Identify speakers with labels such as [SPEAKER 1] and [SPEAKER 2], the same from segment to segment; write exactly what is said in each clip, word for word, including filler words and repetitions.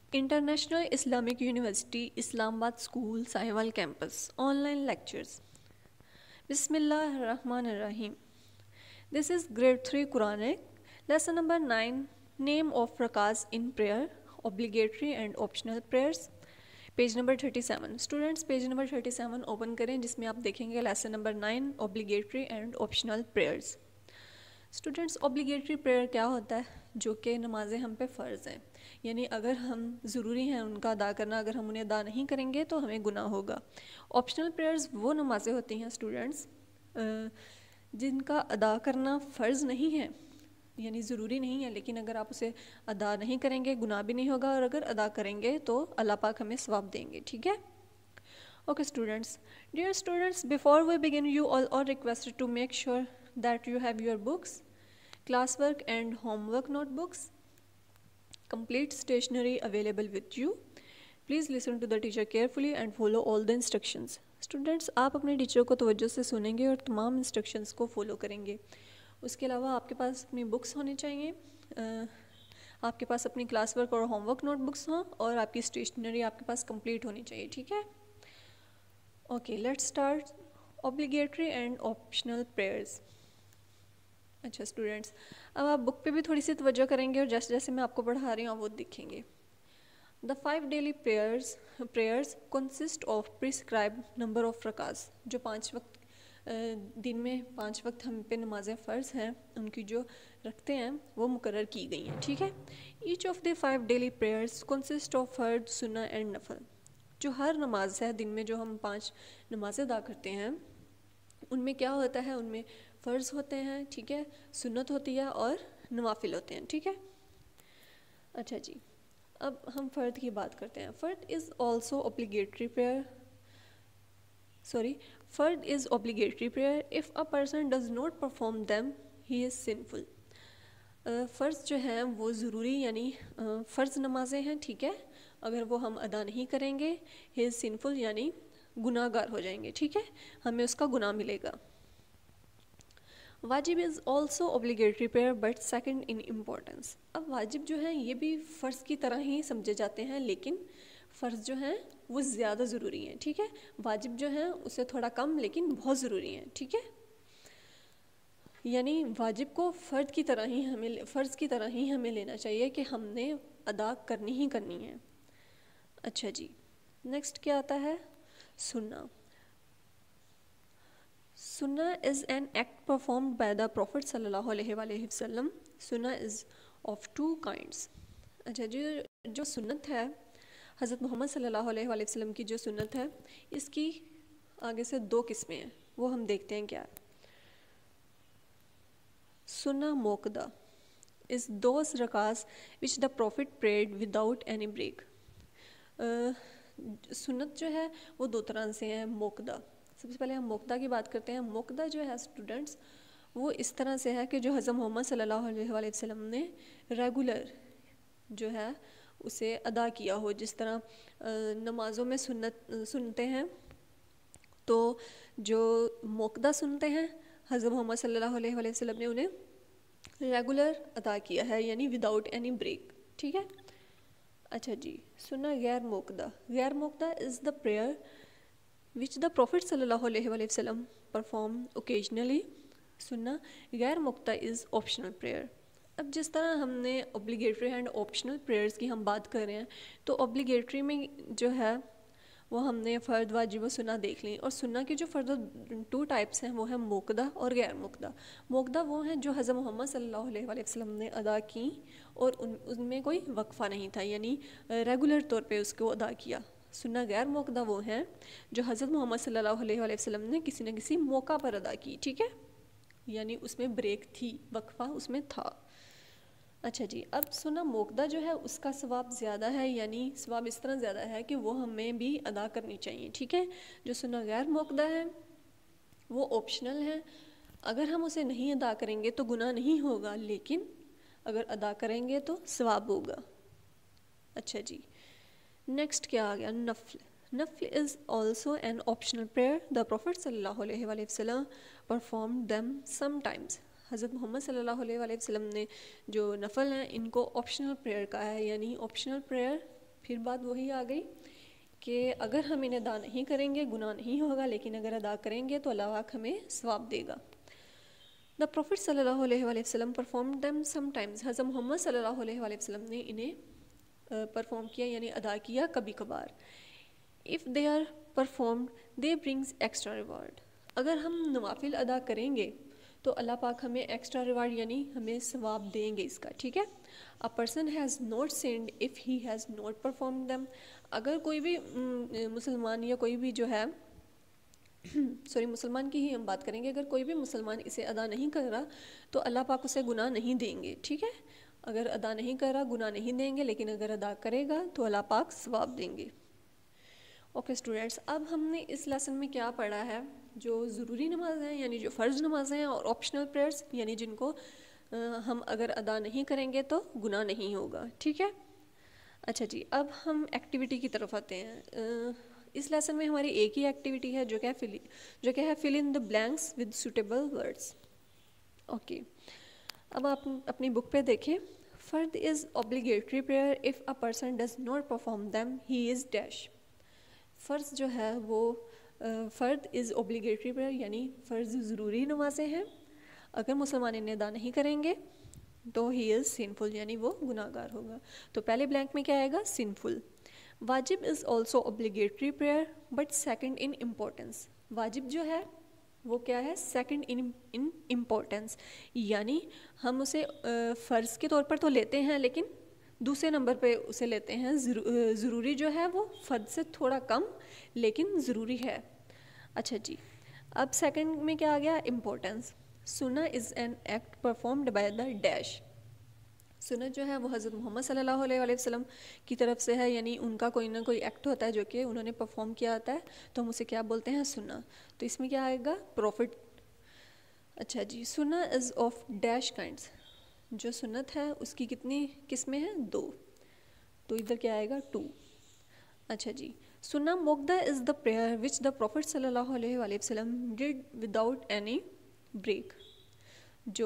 [SPEAKER 1] International Islamic University, Islamabad School, Sahiwal Campus. Online lectures. Bismillahirrahmanirrahim. This is grade three Quranic. Lesson number nine. Name of rakaz in prayer. Obligatory and optional prayers. Page number thirty seven students page number thirty seven open करें, जिसमें आप देखेंगे lesson number nine obligatory and optional prayers. Students obligatory prayer क्या होता है? जो कि नमाजें हम पे फ़र्ज़ हैं, यानी अगर हम ज़रूरी हैं उनका अदा करना, अगर हम उन्हें अदा नहीं करेंगे तो हमें गुनाह होगा। ऑप्शनल प्रेयर्स वो नमाजें होती हैं स्टूडेंट्स जिनका अदा करना फ़र्ज़ नहीं है, यानी ज़रूरी नहीं है, लेकिन अगर आप उसे अदा नहीं करेंगे गुनाह भी नहीं होगा, और अगर अदा करेंगे तो अल्लाह पाक हमें सवाब देंगे। ठीक है, okay students. Dear students, before we begin you all are requested to make sure that you have your books, class work and homework notebooks, complete stationery available with you. Please listen to the teacher carefully and follow all the instructions. Students, आप अपने teacher को तवज्जो से सुनेंगे और तमाम instructions को follow करेंगे। उसके अलावा आपके पास अपनी बुक्स होनी चाहिए, आपके पास अपनी क्लास वर्क और होमवर्क नोटबुक्स हों, और आपकी स्टेशनरी आपके पास कंप्लीट होनी चाहिए। ठीक है, okay let's start obligatory and optional prayers. अच्छा स्टूडेंट्स, अब आप बुक पे भी थोड़ी सी तवज्जो करेंगे और जैसे जैसे मैं आपको पढ़ा रही हूँ वो दिखेंगे। The five daily prayers prayers consist of prescribe number of रकाज। जो पाँच वक्त दिन में पाँच वक्त हम पे नमाज़ें फ़र्ज़ हैं, उनकी जो रखते हैं वो मुकर्रर की गई हैं। ठीक है, each of the five daily prayers consist of फर्द, सुन्ना एंड नफल। जो हर नमाज है दिन में, जो हम पाँच नमाज़ें अदा करते हैं, उनमें क्या होता है, उनमें फ़र्ज़ होते हैं, ठीक है, सुन्नत होती है और नवाफिल होते हैं। ठीक है, अच्छा जी, अब हम फ़र्द की बात करते हैं। फ़र्द is also obligatory prayer sorry फ़र्द is obligatory prayer if a person does not perform them he is sinful. फ़र्ज़ जो है वो ज़रूरी यानी फ़र्ज़ नमाजें हैं, ठीक है, अगर वो हम अदा नहीं करेंगे ही इज़ सिनफुल यानी गुनाहगार हो जाएंगे। ठीक है, हमें उसका गुनाह मिलेगा। वाजिब is also obligatory prayer but second in importance. अब वाजिब जो है ये भी फ़र्ज़ की तरह ही समझे जाते हैं, लेकिन फ़र्ज़ जो हैं वो ज़्यादा ज़रूरी हैं। ठीक है, वाजिब जो हैं उससे थोड़ा कम लेकिन बहुत ज़रूरी हैं। ठीक है, यानी वाजिब को फ़र्द की तरह ही हमें फ़र्ज़ की तरह ही हमें लेना चाहिए कि हमने अदा करनी ही करनी है। अच्छा जी, नेक्स्ट क्या आता है? सुन्ना। Sunnah is an act performed by the Prophet sallallahu alaihi wasallam. Sunnah is of two kinds. अच्छा जी, जो सुन्नत है हज़रत मोहम्मद सल्लल्लाहु अलैहि वसल्लम की जो सुन्नत है, इसकी आगे से दो किस्में हैं, वो हम देखते हैं क्या। सुन्ना मोकदा is those rakaz which the Prophet prayed without any break. सुन्नत जो है वो दो तरह से है। मोकदा, सबसे पहले हम मोकदा की बात करते हैं। मोकदा जो है स्टूडेंट्स वो इस तरह से है कि जो हज़रत मोहम्मद सल्लल्लाहु अलैहि वसल्लम ने रेगुलर जो है उसे अदा किया हो। जिस तरह नमाज़ों में सुन्नत सुनते हैं, तो जो मोकदा सुनते हैं हज़रत मोहम्मद सल्लल्लाहु अलैहि वसल्लम ने उन्हें रेगुलर अदा किया है, यानी विदाउट एनी ब्रेक। ठीक है, अच्छा जी, सुन्ना गैर मोकदा। गैर मोकदा is the prayer which the prophet सल्लल्लाहु अलैहि वसल्लम परफॉर्म ओकेजनली। सुन्ना गैर मोकदा इज़ ऑप्शनल प्रेयर। अब जिस तरह हमने ऑब्लिगेटरी एंड ऑप्शनल प्रेयर्स की हम बात कर रहे हैं, तो ऑब्लिगेटरी में जो है वो हमने फ़र्द, वाजिब, सुन्ना देख ली, और सुन्ना की जो फर्द टू टाइप्स हैं वो है मोकदा और गैर मोकदा। मोकदा वो हैं जो हज़रत मोहम्मद सल्लल्लाहु अलैहि वसल्लम ने अदा की और उन उनमें कोई वक्फ़ा नहीं था, यानी रेगुलर तौर पे उसको अदा किया। सुन्ना गैर मोकदा वो हैं जो हज़रत मोहम्मद सल्लल्लाहु अलैहि वसल्लम ने किसी न किसी मौका पर अदा की। ठीक है, यानी उसमें ब्रेक थी, वक्फ़ा उसमें था। अच्छा जी, अब सुन्ना मोकदा जो है उसका सवाब ज़्यादा है, यानी सवाब इस तरह ज़्यादा है कि वो हमें भी अदा करनी चाहिए। ठीक है, जो सुन्ना गैर मोकदा है वो ऑप्शनल है, अगर हम उसे नहीं अदा करेंगे तो गुनाह नहीं होगा, लेकिन अगर अदा करेंगे तो सवाब होगा। अच्छा जी, नेक्स्ट क्या आ गया? नफल। नफल is also an optional prayer. The prophet सल्लल्लाहु अलैहि वसल्लम परफॉर्म दैम समटाइम्स। हज़रत मोहम्मद सल्लल्लाहु अलैहि वसल्लम ने जो नफल हैं इनको ऑप्शनल प्रेयर कहा है, यानी ऑप्शनल प्रेयर फिर बात वही आ गई कि अगर हम इन्हें अदा नहीं करेंगे गुनाह नहीं होगा, लेकिन अगर अदा करेंगे तो अल्लाह पाक हमें सवाब देगा। द प्रॉफिट सल्लल्लाहु अलैहि वसल्लम परफॉर्म दैम समटाइम्स, हज़रत मोहम्मद सल्लल्लाहु अलैहि वसल्लम ने इन्हें परफॉर्म किया यानी अदा किया कभी कभार। If they are performed they brings extra reward, अगर हम नवाफिल अदा करेंगे तो अल्लाह पाक हमें एक्स्ट्रा रिवार्ड यानी हमें सवाब देंगे इसका, ठीक है। A person has not sinned if he has not perform them, अगर कोई भी मुसलमान या कोई भी जो है सॉरी मुसलमान की ही हम बात करेंगे, अगर कोई भी मुसलमान इसे अदा नहीं कर रहा तो अल्लाह पाक उसे गुनाह नहीं देंगे, ठीक है। अगर अदा नहीं कर रहा गुनाह नहीं देंगे, लेकिन अगर अदा करेगा तो अल्लाह पाक सवाब देंगे। ओके स्टूडेंट्स, अब हमने इस लेसन में क्या पढ़ा है, जो ज़रूरी नमाज हैं यानी जो फ़र्ज़ नमाज़ें हैं और ऑप्शनल प्रेयर्स यानी जिनको आ, हम अगर अदा नहीं करेंगे तो गुनाह नहीं होगा, ठीक है। अच्छा जी, अब हम एक्टिविटी की तरफ आते हैं। आ, इस लेसन में हमारी एक ही एक्टिविटी है जो क्या फिल जो क्या है fill in the blanks with suitable words. Okay, अब आप अपनी बुक पे देखें। फ़र्द is obligatory prayer if a person does not perform them he is dash. फ़र्ज़ जो है वो फ़र्द इज़ ऑब्लिगेटरी प्रेयर यानी फ़र्ज़ ज़रूरी नमाज़ें हैं, अगर मुसलमान इन्हें अदा नहीं करेंगे तो ही इज़ सिनफुल यानी वो गुनाहगार होगा। तो पहले ब्लैंक में क्या आएगा, सिनफुल। वाजिब is also obligatory prayer but second in importance, वाजिब जो है वो क्या है, सेकंड इन इन इम्पोर्टेंस, यानी हम उसे फ़र्ज़ के तौर पर तो लेते हैं लेकिन दूसरे नंबर पे उसे लेते हैं। ज़रूरी जो है वो फ़र्द से थोड़ा कम लेकिन ज़रूरी है। अच्छा जी, अब सेकंड में क्या आ गया, इम्पोर्टेंस। सुन्ना is an act performed by the dash, सुन्नत जो है वो हज़रत मोहम्मद सल्लल्लाहु अलैहि वसल्लम की तरफ से है, यानी उनका कोई ना कोई एक्ट होता है जो कि उन्होंने परफॉर्म किया होता है, तो हम उसे क्या बोलते हैं, सुन्ना। तो इसमें क्या आएगा, प्रॉफिट। अच्छा जी, सुन्ना इज़ ऑफ डैश काइंड्स, जो सुन्नत है उसकी कितनी किस्में हैं, दो, तो इधर क्या आएगा, टू। अच्छा जी, सुन्ना मुक्दा is the prayer which the prophet सल्लल्लाहु अलैहि वसल्लम डिड विदाउट एनी ब्रेक, जो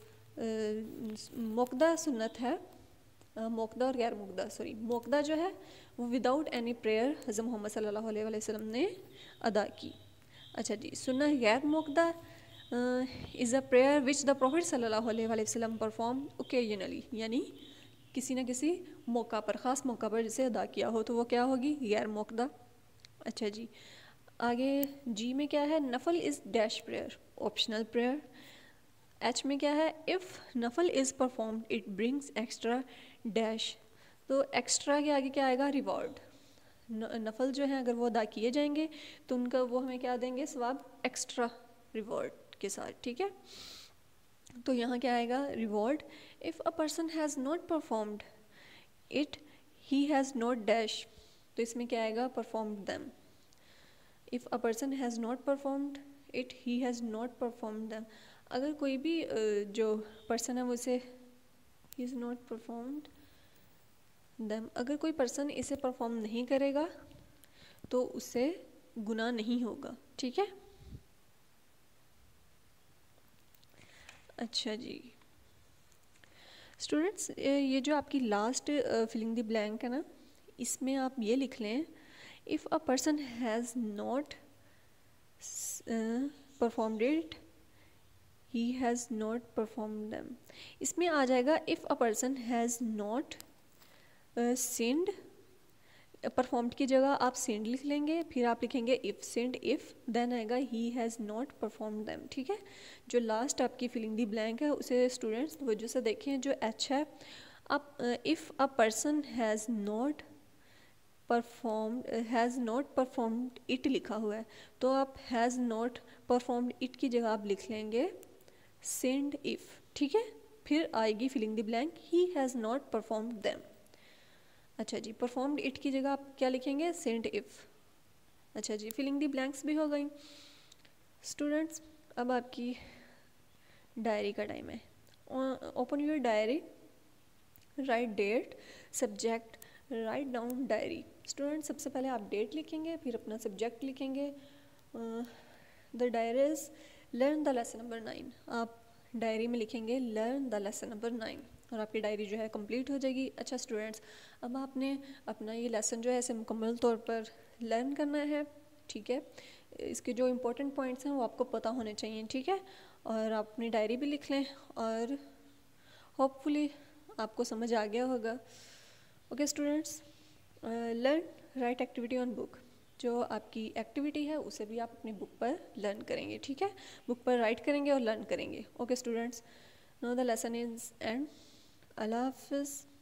[SPEAKER 1] मुक्दा सुन्नत है, मुक्दा और गैर मुक्दा, सॉरी मुक्दा जो है वो विदाउट एनी प्रेयर हज़रत मोहम्मद सल्लल्लाहु अलैहि वसल्लम ने अदा की। अच्छा जी, सुन्ना गैर मुक्दा is a prayer which the prophet सल्लल्लाहु अलैहि वसल्लम परफॉर्म ओकेजनली, यानी किसी न किसी मौका पर, ख़ास मौका पर जिसे अदा किया हो तो वो क्या होगी, गैर मुक्दा। अच्छा जी, आगे जी में क्या है, nafl is dash prayer, optional prayer. H में क्या है, if nafl is performed it brings extra dash, तो एक्स्ट्रा के आगे क्या आएगा, रिवॉर्ड। नफल जो है अगर वो अदा किए जाएंगे तो उनका वो हमें क्या देंगे, सवाब एक्स्ट्रा रिवॉर्ड के साथ, ठीक है। तो यहाँ क्या आएगा, reward. If a person has not performed it he has not dash, तो इसमें क्या आएगा, performed them. If a person has not performed it he has not performed them, अगर कोई भी जो पर्सन है वो इसे he is not performed them, अगर कोई पर्सन इसे परफॉर्म नहीं करेगा तो उससे गुनाह नहीं होगा, ठीक है। अच्छा जी स्टूडेंट्स, ये जो आपकी लास्ट फिलिंग द ब्लैंक है ना, इसमें आप ये लिख लें, if a person has not performed it he has not performed them, इसमें आ जाएगा if a person has not sinned, performed की जगह आप सिंड लिख लेंगे, फिर आप लिखेंगे इफ़ सिंड इफ़, देन आएगा he has not performed them, ठीक है। जो लास्ट आपकी फिलिंग दी ब्लैंक है उसे स्टूडेंट्स वजह से देखें, जो एच है, आप if a person has not performed has not performed it लिखा हुआ है, तो आप हैज़ नॉट परफॉर्म्ड इट की जगह आप लिख लेंगे सिंड इफ़, ठीक है। फिर आएगी filling the blank, he has not performed them. अच्छा जी, परफॉर्म्ड इट की जगह आप क्या लिखेंगे, सेंट इफ़। अच्छा जी, फिलिंग दी ब्लैंक्स भी हो गई स्टूडेंट्स। अब आपकी डायरी का टाइम है। Open your diary, write date, subject, write down diary. Student सबसे पहले आप डेट लिखेंगे, फिर अपना सब्जेक्ट लिखेंगे। The diary is learn the lesson number nine, आप डायरी में लिखेंगे learn the lesson number nine. और आपकी डायरी जो है कंप्लीट हो जाएगी। अच्छा स्टूडेंट्स, अब आपने अपना ये लेसन जो है ऐसे मुकम्मल तौर पर लर्न करना है, ठीक है। इसके जो इम्पोर्टेंट पॉइंट्स हैं वो आपको पता होने चाहिए, ठीक है। और आप अपनी डायरी भी लिख लें और होपफुली आपको समझ आ गया होगा। Okay students, learn write activity on book, जो आपकी एक्टिविटी है उसे भी आप अपनी बुक पर लर्न करेंगे, ठीक है। बुक पर राइट करेंगे और लर्न करेंगे। Okay students, now the lesson is end. अल्लाह हाफिज़।